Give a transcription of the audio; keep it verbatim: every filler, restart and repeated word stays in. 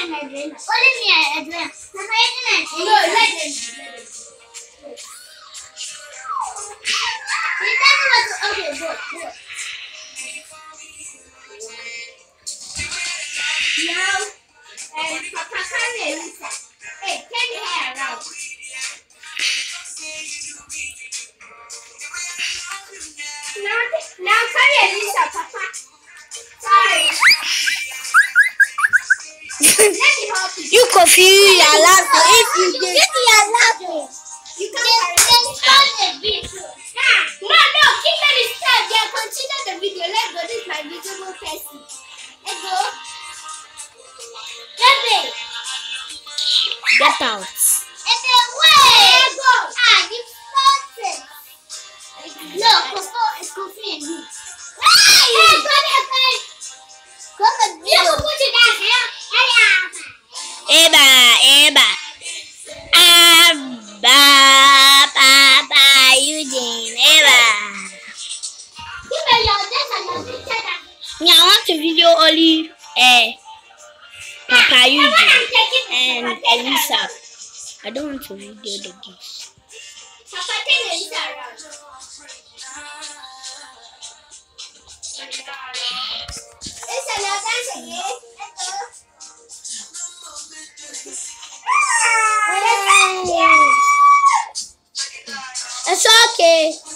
and Adriana. Only me and Adriana. Papa and Adriana. No, let them. Okay, go, go. Now, and Papa and Lisa. Hey, turn your hair around. Now, now carry Lisa, Papa. Sorry. Let me help you. You confuse your laughing. If you get your laughing, you can't start the video. No, no, keep it start. Yeah, continue the video. Let's go. This is my visible person. Let's go. Get it. Get out. And then wait. Let's go. Ah, you started. No, Coco is confusing me. Hey, come here, come. Come and you put it down here. Eba, Eba. Abba, Papa, Eugene, Eba. Me, I want to video only uh, Papa Eugene and Elisa. I don't want to video the gifts. Papa, take Elisa around. Elisa, now dance again. It's okay.